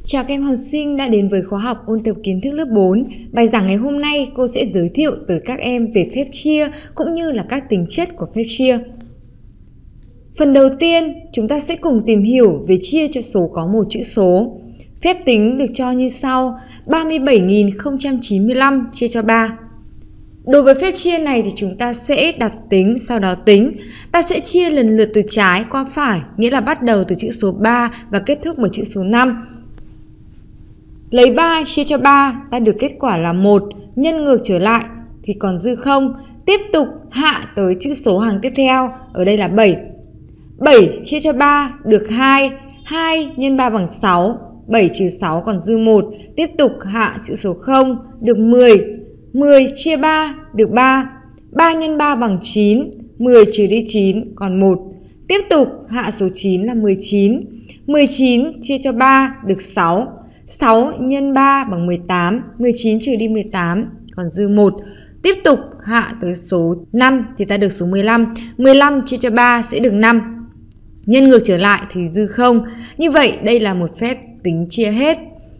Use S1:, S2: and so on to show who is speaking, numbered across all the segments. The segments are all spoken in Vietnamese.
S1: Chào các em học sinh đã đến với khóa học ôn tập kiến thức lớp 4. Bài giảng ngày hôm nay cô sẽ giới thiệu tới các em về phép chia cũng như là các tính chất của phép chia. Phần đầu tiên, chúng ta sẽ cùng tìm hiểu về chia cho số có một chữ số. Phép tính được cho như sau: 37.095 chia cho 3. Đối với phép chia này thì chúng ta sẽ đặt tính, sau đó tính. Ta sẽ chia lần lượt từ trái qua phải, nghĩa là bắt đầu từ chữ số 3 và kết thúc bằng chữ số 5. Lấy 3 chia cho 3, ta được kết quả là 1, nhân ngược trở lại thì còn dư 0. Tiếp tục hạ tới chữ số hàng tiếp theo, ở đây là 7. 7 chia cho 3 được 2, 2 nhân 3 bằng 6, 7 trừ 6 còn dư 1. Tiếp tục hạ chữ số 0 được 10, 10 chia 3 được 3, 3 nhân 3 bằng 9, 10 trừ đi 9 còn 1. Tiếp tục hạ số 9 là 19, 19 chia cho 3 được 6, 6 nhân 3 bằng 18, 19 trừ đi 18 còn dư 1. Tiếp tục hạ tới số 5 thì ta được số 15, 15 chia cho 3 sẽ được 5. Nhân ngược trở lại thì dư 0. Như vậy đây là một phép tính chia hết.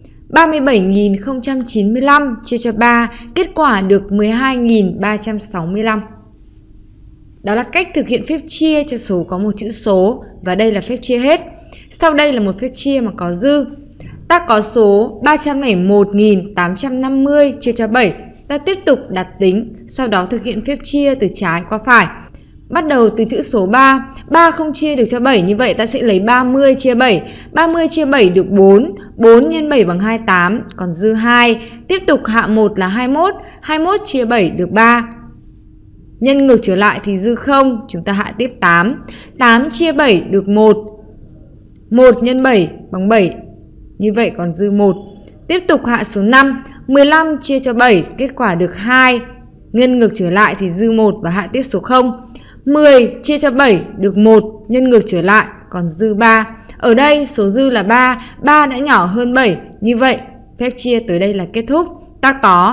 S1: 37.095 chia cho 3, kết quả được 12.365. Đó là cách thực hiện phép chia cho số có một chữ số, và đây là phép chia hết. Sau đây là một phép chia mà có dư. Ta có số 301.850 chia cho 7. Ta tiếp tục đặt tính, sau đó thực hiện phép chia từ trái qua phải. Bắt đầu từ chữ số 3, 3 không chia được cho 7, như vậy ta sẽ lấy 30 chia 7. 30 chia 7 được 4, 4 nhân 7 bằng 28, còn dư 2. Tiếp tục hạ 1 là 21, 21 chia 7 được 3. Nhân ngược trở lại thì dư 0, chúng ta hạ tiếp 8. 8 chia 7 được 1, 1 nhân 7 bằng 7, như vậy còn dư 1. Tiếp tục hạ số 5, 15 chia cho 7, kết quả được 2. Nhân ngược trở lại thì dư 1 và hạ tiếp số 0. 10 chia cho 7 được 1, nhân ngược trở lại còn dư 3. Ở đây số dư là 3, 3 đã nhỏ hơn 7. Như vậy phép chia tới đây là kết thúc. Ta có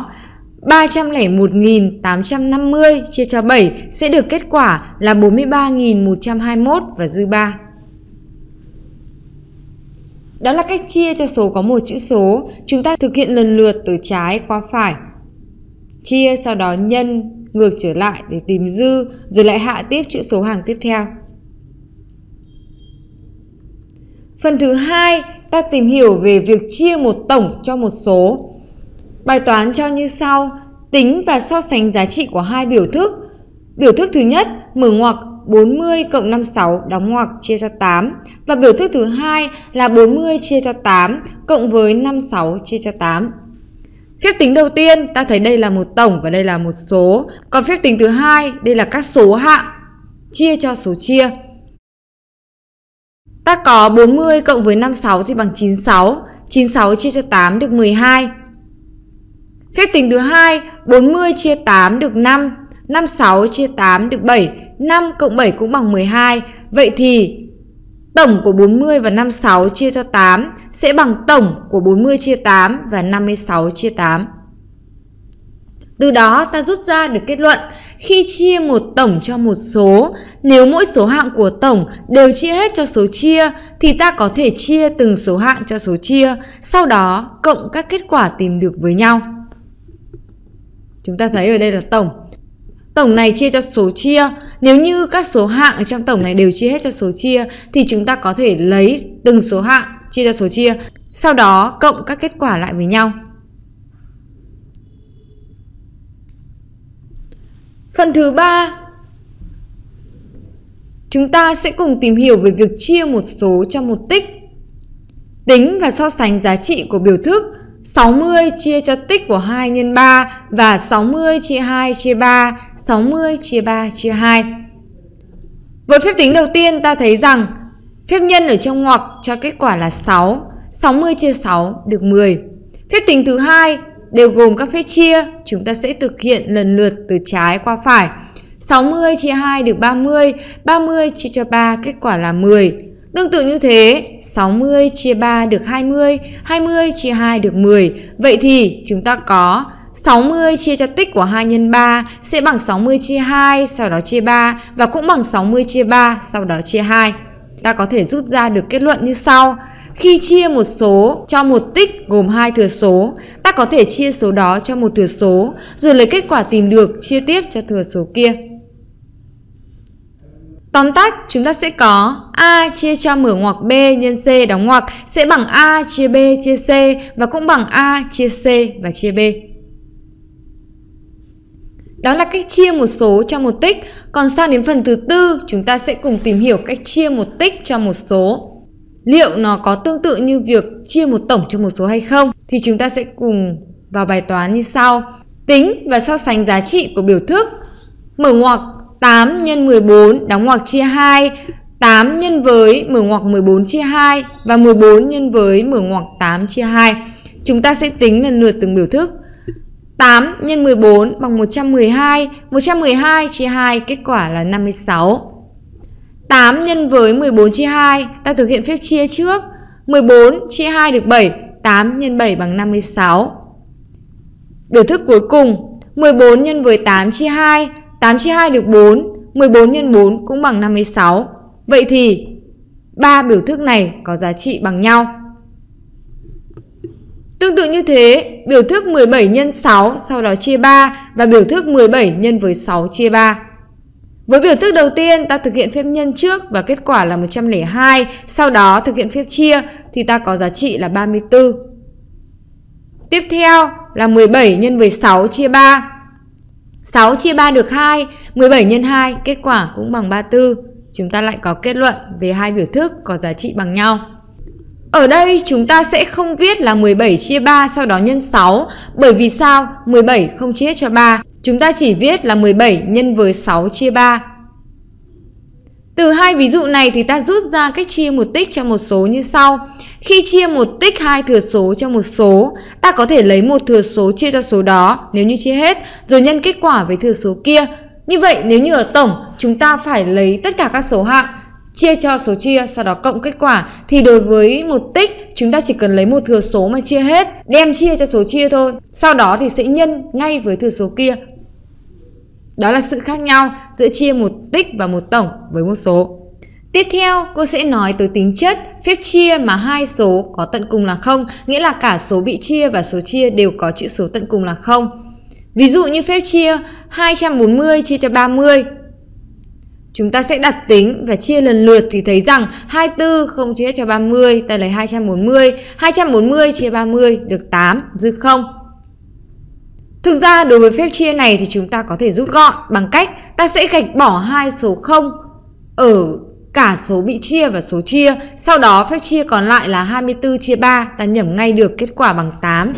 S1: 301.850 chia cho 7 sẽ được kết quả là 43.121 và dư 3. Đó là cách chia cho số có một chữ số. Chúng ta thực hiện lần lượt từ trái qua phải. Chia sau đó nhân ngược trở lại để tìm dư, rồi lại hạ tiếp chữ số hàng tiếp theo. Phần thứ hai, ta tìm hiểu về việc chia một tổng cho một số. Bài toán cho như sau: tính và so sánh giá trị của hai biểu thức. Biểu thức thứ nhất mở ngoặc 40 cộng 56 đóng ngoặc chia cho 8, và biểu thức thứ hai là 40 chia cho 8 cộng với 56 chia cho 8. Phép tính đầu tiên ta thấy đây là một tổng và đây là một số. Còn phép tính thứ hai đây là các số hạng chia cho số chia. Ta có 40 cộng với 56 thì bằng 96. 96 chia cho 8 được 12. Phép tính thứ hai 40 chia 8 được 5. 56 chia 8 được 7. 5 cộng 7 cũng bằng 12. Vậy thì tổng của 40 và 56 chia cho 8 sẽ bằng tổng của 40 chia 8 và 56 chia 8. Từ đó ta rút ra được kết luận: khi chia một tổng cho một số, nếu mỗi số hạng của tổng đều chia hết cho số chia thì ta có thể chia từng số hạng cho số chia, sau đó cộng các kết quả tìm được với nhau. Chúng ta thấy ở đây là tổng. Tổng này chia cho số chia. Nếu như các số hạng ở trong tổng này đều chia hết cho số chia thì chúng ta có thể lấy từng số hạng chia cho số chia, sau đó cộng các kết quả lại với nhau. Phần thứ ba, chúng ta sẽ cùng tìm hiểu về việc chia một số cho một tích. Tính và so sánh giá trị của biểu thức 60 chia cho tích của 2 nhân 3 và 60 chia 2 chia 3, 60 chia 3 chia 2. Với phép tính đầu tiên ta thấy rằng phép nhân ở trong ngoặc cho kết quả là 6, 60 chia 6 được 10. Phép tính thứ hai đều gồm các phép chia, chúng ta sẽ thực hiện lần lượt từ trái qua phải. 60 chia 2 được 30, 30 chia cho 3 kết quả là 10. Tương tự như thế, 60 chia 3 được 20, 20 chia 2 được 10. Vậy thì chúng ta có 60 chia cho tích của 2 nhân 3 sẽ bằng 60 chia 2, sau đó chia 3, và cũng bằng 60 chia 3, sau đó chia 2. Ta có thể rút ra được kết luận như sau: khi chia một số cho một tích gồm 2 thừa số, ta có thể chia số đó cho một thừa số, rồi lấy kết quả tìm được chia tiếp cho thừa số kia. Tóm tắt, chúng ta sẽ có A chia cho mở ngoặc B nhân C đóng ngoặc sẽ bằng A chia B chia C và cũng bằng A chia C và chia B. Đó là cách chia một số cho một tích. Còn sang đến phần thứ tư, chúng ta sẽ cùng tìm hiểu cách chia một tích cho một số. Liệu nó có tương tự như việc chia một tổng cho một số hay không? Thì chúng ta sẽ cùng vào bài toán như sau. Tính và so sánh giá trị của biểu thức mở ngoặc 8 nhân 14 đóng ngoặc chia 2, 8 nhân với mở ngoặc 14 chia 2 và 14 nhân với mở ngoặc 8 chia 2. Chúng ta sẽ tính lần lượt từng biểu thức. 8 nhân 14 bằng 112, 112 chia 2 kết quả là 56. 8 nhân với 14 chia 2, ta thực hiện phép chia trước. 14 chia 2 được 7, 8 nhân 7 bằng 56. Biểu thức cuối cùng, 14 nhân với 8 chia 2, 8 chia 2 được 4, 14 nhân 4 cũng bằng 56. Vậy thì 3 biểu thức này có giá trị bằng nhau. Tương tự như thế, biểu thức 17 nhân 6 sau đó chia 3 và biểu thức 17 nhân với 6 chia 3. Với biểu thức đầu tiên, ta thực hiện phép nhân trước và kết quả là 102, sau đó thực hiện phép chia thì ta có giá trị là 34. Tiếp theo là 17 nhân với 6 chia 3. 6 chia 3 được 2, 17 nhân 2 kết quả cũng bằng 34. Chúng ta lại có kết luận về hai biểu thức có giá trị bằng nhau. Ở đây chúng ta sẽ không viết là 17 chia 3 sau đó nhân 6. Bởi vì sao? 17 không chia hết cho 3. Chúng ta chỉ viết là 17 nhân với 6 chia 3. Từ hai ví dụ này thì ta rút ra cách chia một tích cho một số như sau. Khi chia một tích 2 thừa số cho một số, ta có thể lấy một thừa số chia cho số đó nếu như chia hết, rồi nhân kết quả với thừa số kia. Như vậy nếu như ở tổng, chúng ta phải lấy tất cả các số hạng, chia cho số chia, sau đó cộng kết quả. Thì đối với một tích, chúng ta chỉ cần lấy một thừa số mà chia hết, đem chia cho số chia thôi. Sau đó thì sẽ nhân ngay với thừa số kia. Đó là sự khác nhau giữa chia một tích và một tổng với một số. Tiếp theo, cô sẽ nói tới tính chất phép chia mà hai số có tận cùng là 0, nghĩa là cả số bị chia và số chia đều có chữ số tận cùng là 0. Ví dụ như phép chia 240 chia cho 30. Chúng ta sẽ đặt tính và chia lần lượt thì thấy rằng 24 không chia hết cho 30, ta lấy 240. 240 chia 30 được 8, dư 0. Thực ra đối với phép chia này thì chúng ta có thể rút gọn bằng cách ta sẽ gạch bỏ hai số 0 ở cả số bị chia và số chia. Sau đó phép chia còn lại là 24 chia 3, ta nhẩm ngay được kết quả bằng 8.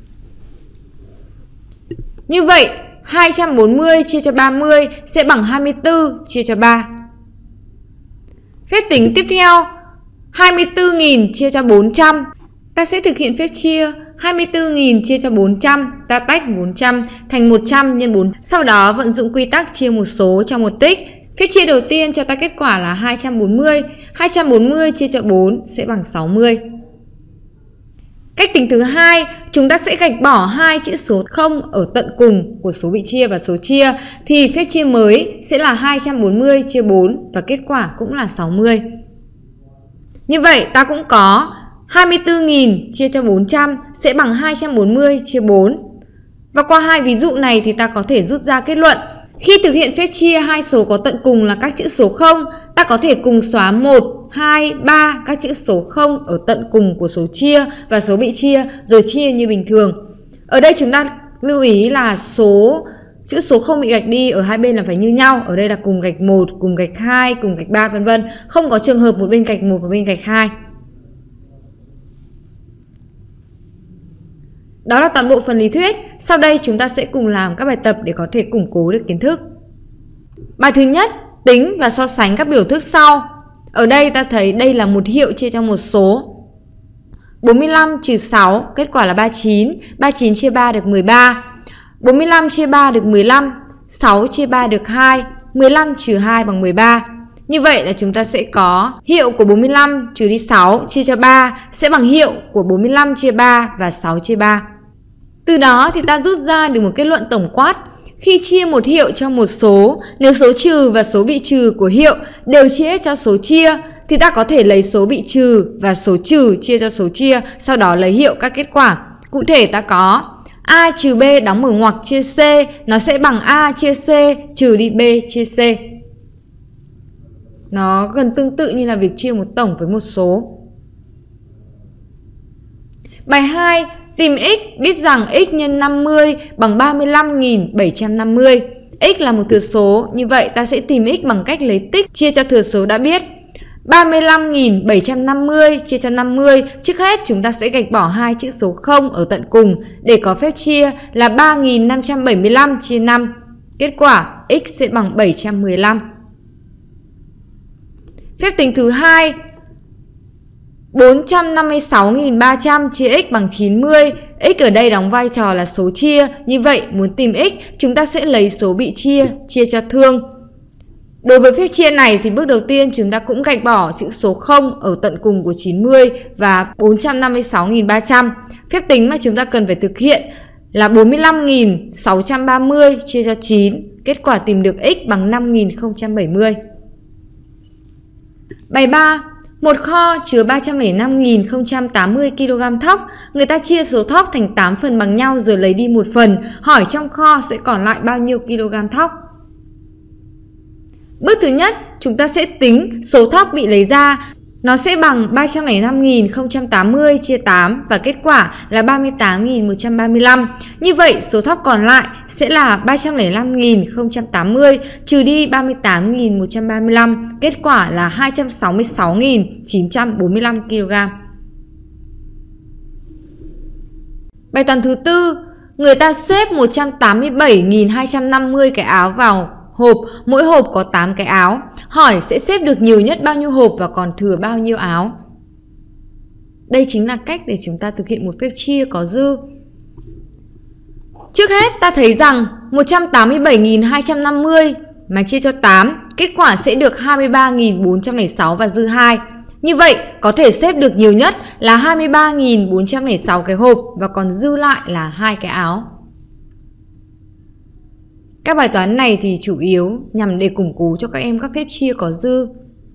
S1: Như vậy 240 chia cho 30 sẽ bằng 24 chia cho 3. Phép tính tiếp theo, 24.000 chia cho 400. Ta sẽ thực hiện phép chia 24.000 chia cho 400, ta tách 400 thành 100 nhân 4. Sau đó vận dụng quy tắc chia một số cho một tích. Phép chia đầu tiên cho ta kết quả là 240. 240 chia cho 4 sẽ bằng 60. Cách tính thứ hai, chúng ta sẽ gạch bỏ hai chữ số 0 ở tận cùng của số bị chia và số chia. Thì phép chia mới sẽ là 240 chia 4 và kết quả cũng là 60. Như vậy ta cũng có 24.000 chia cho 400 sẽ bằng 240 chia 4. Và qua hai ví dụ này thì ta có thể rút ra kết luận. Khi thực hiện phép chia hai số có tận cùng là các chữ số 0, ta có thể cùng xóa 1, 2, 3 các chữ số 0 ở tận cùng của số chia và số bị chia rồi chia như bình thường. Ở đây chúng ta lưu ý là chữ số không bị gạch đi ở hai bên là phải như nhau. Ở đây là cùng gạch 1, cùng gạch 2, cùng gạch 3 vân vân. Không có trường hợp một bên gạch 1, một bên gạch 2. Đó là toàn bộ phần lý thuyết. Sau đây chúng ta sẽ cùng làm các bài tập để có thể củng cố được kiến thức. Bài thứ nhất, tính và so sánh các biểu thức sau. Ở đây ta thấy đây là một hiệu chia cho một số. 45 trừ 6, kết quả là 39. 39 chia 3 được 13. 45 chia 3 được 15. 6 chia 3 được 2. 15 trừ 2 bằng 13. Như vậy là chúng ta sẽ có hiệu của 45 trừ đi 6 chia cho 3 sẽ bằng hiệu của 45 chia 3 và 6 chia 3. Từ đó thì ta rút ra được một kết luận tổng quát. Khi chia một hiệu cho một số, nếu số trừ và số bị trừ của hiệu đều chia hết cho số chia, thì ta có thể lấy số bị trừ và số trừ chia cho số chia, sau đó lấy hiệu các kết quả. Cụ thể ta có A trừ B đóng mở ngoặc chia C, nó sẽ bằng A chia C trừ đi B chia C. Nó gần tương tự như là việc chia một tổng với một số. Bài 2. Tìm x, biết rằng x nhân 50 bằng 35.750. X là một thừa số, như vậy ta sẽ tìm x bằng cách lấy tích chia cho thừa số đã biết. 35.750 chia cho 50, trước hết chúng ta sẽ gạch bỏ hai chữ số 0 ở tận cùng để có phép chia là 3.575 chia 5. Kết quả x sẽ bằng 715. Phép tính thứ hai, 456.300 chia x bằng 90. X ở đây đóng vai trò là số chia, như vậy muốn tìm x chúng ta sẽ lấy số bị chia cho thương. Đối với phép chia này thì bước đầu tiên chúng ta cũng gạch bỏ chữ số 0 ở tận cùng của 90 và 456.300. Phép tính mà chúng ta cần phải thực hiện là 45.630 chia cho 9. Kết quả tìm được x bằng 5.070. Bài 3. Một kho chứa 305.080 kg thóc. Người ta chia số thóc thành 8 phần bằng nhau rồi lấy đi một phần. Hỏi trong kho sẽ còn lại bao nhiêu kg thóc? Bước thứ nhất, chúng ta sẽ tính số thóc bị lấy ra. Nó sẽ bằng 305.080 chia 8 và kết quả là 38.135. Như vậy số thóc còn lại sẽ là 305.080 trừ đi 38.135. Kết quả là 266.945 kg. Bài toán thứ tư, người ta xếp 187.250 cái áo vào hộp, mỗi hộp có 8 cái áo. Hỏi sẽ xếp được nhiều nhất bao nhiêu hộp và còn thừa bao nhiêu áo? Đây chính là cách để chúng ta thực hiện một phép chia có dư. Trước hết ta thấy rằng 187.250 mà chia cho 8, kết quả sẽ được 23.406 và dư 2. Như vậy có thể xếp được nhiều nhất là 23.406 cái hộp và còn dư lại là 2 cái áo. Các bài toán này thì chủ yếu nhằm để củng cố cho các em các phép chia có dư.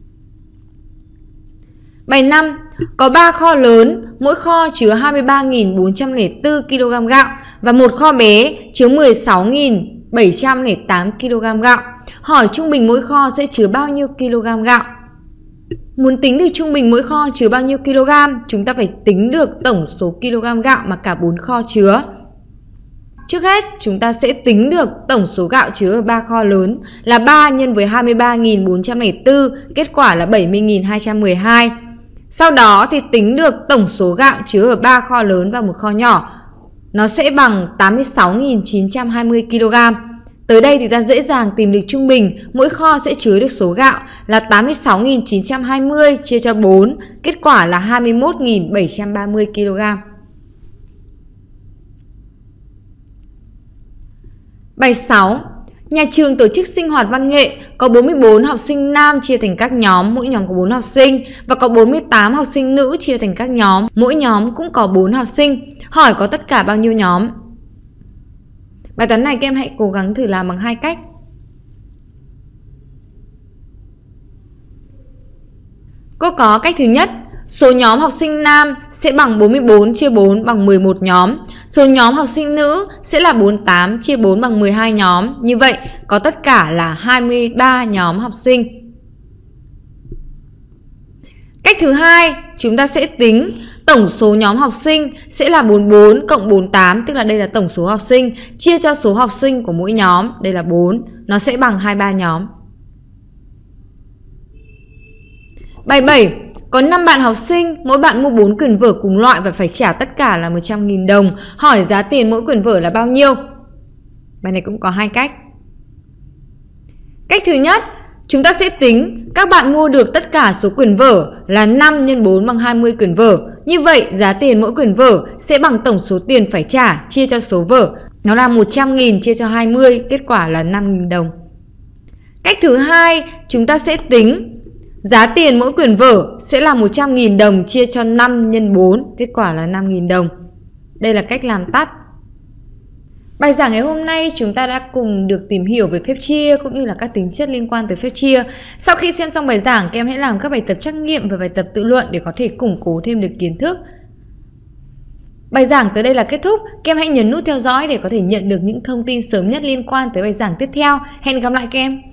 S1: Bài 5. Có 3 kho lớn, mỗi kho chứa 23.404 kg gạo và một kho bé chứa 16.708 kg gạo. Hỏi trung bình mỗi kho sẽ chứa bao nhiêu kg gạo? Muốn tính được trung bình mỗi kho chứa bao nhiêu kg, chúng ta phải tính được tổng số kg gạo mà cả 4 kho chứa. Trước hết, chúng ta sẽ tính được tổng số gạo chứa ở 3 kho lớn là 3 nhân với 23.404, kết quả là 70.212. Sau đó thì tính được tổng số gạo chứa ở 3 kho lớn và một kho nhỏ. Nó sẽ bằng 86.920 kg. Tới đây thì ta dễ dàng tìm được trung bình mỗi kho sẽ chứa được số gạo là 86.920 chia cho 4, kết quả là 21.730 kg. Bài 6. Nhà trường tổ chức sinh hoạt văn nghệ, có 44 học sinh nam chia thành các nhóm, mỗi nhóm có 4 học sinh, và có 48 học sinh nữ chia thành các nhóm, mỗi nhóm cũng có 4 học sinh. Hỏi có tất cả bao nhiêu nhóm? Bài toán này các em hãy cố gắng thử làm bằng hai cách. Cô có cách thứ nhất, số nhóm học sinh nam sẽ bằng 44 chia 4 bằng 11 nhóm. Số nhóm học sinh nữ sẽ là 48 chia 4 bằng 12 nhóm. Như vậy có tất cả là 23 nhóm học sinh. Cách thứ hai, chúng ta sẽ tính tổng số nhóm học sinh sẽ là 44 cộng 48, tức là đây là tổng số học sinh, chia cho số học sinh của mỗi nhóm, đây là 4, nó sẽ bằng 23 nhóm. Bài 7. Có 5 bạn học sinh, mỗi bạn mua 4 quyển vở cùng loại và phải trả tất cả là 100.000 đồng. Hỏi giá tiền mỗi quyển vở là bao nhiêu? Bài này cũng có hai cách. Cách thứ nhất, chúng ta sẽ tính các bạn mua được tất cả số quyển vở là 5 x 4 bằng 20 quyển vở. Như vậy giá tiền mỗi quyển vở sẽ bằng tổng số tiền phải trả chia cho số vở. Nó là 100.000 chia cho 20, kết quả là 5.000 đồng. Cách thứ hai, chúng ta sẽ tính giá tiền mỗi quyển vở sẽ là 100.000 đồng chia cho 5 x 4, kết quả là 5.000 đồng. Đây là cách làm tắt. Bài giảng ngày hôm nay chúng ta đã cùng được tìm hiểu về phép chia cũng như là các tính chất liên quan tới phép chia. Sau khi xem xong bài giảng, các em hãy làm các bài tập trắc nghiệm và bài tập tự luận để có thể củng cố thêm được kiến thức. Bài giảng tới đây là kết thúc. Các em hãy nhấn nút theo dõi để có thể nhận được những thông tin sớm nhất liên quan tới bài giảng tiếp theo. Hẹn gặp lại các em!